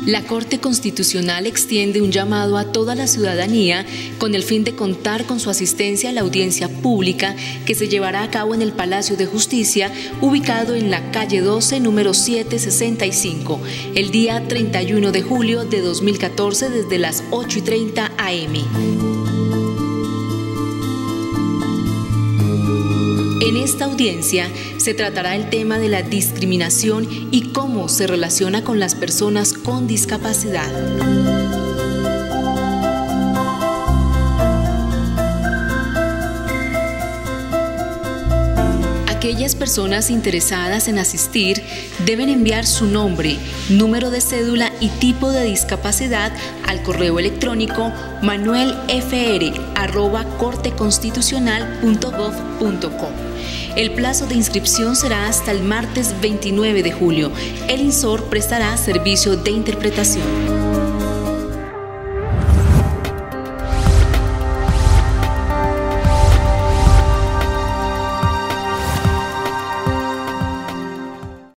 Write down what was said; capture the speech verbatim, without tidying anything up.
La Corte Constitucional extiende un llamado a toda la ciudadanía con el fin de contar con su asistencia a la audiencia pública que se llevará a cabo en el Palacio de Justicia, ubicado en la calle doce, número setecientos sesenta y cinco, el día treinta y uno de julio de dos mil catorce desde las ocho y treinta a eme En esta audiencia se tratará el tema de la discriminación y cómo se relaciona con las personas con discapacidad. Aquellas personas interesadas en asistir deben enviar su nombre, número de cédula y tipo de discapacidad al correo electrónico manuelfr arroba corteconstitucional punto gov punto co. El plazo de inscripción será hasta el martes veintinueve de julio. El INSOR prestará servicio de interpretación.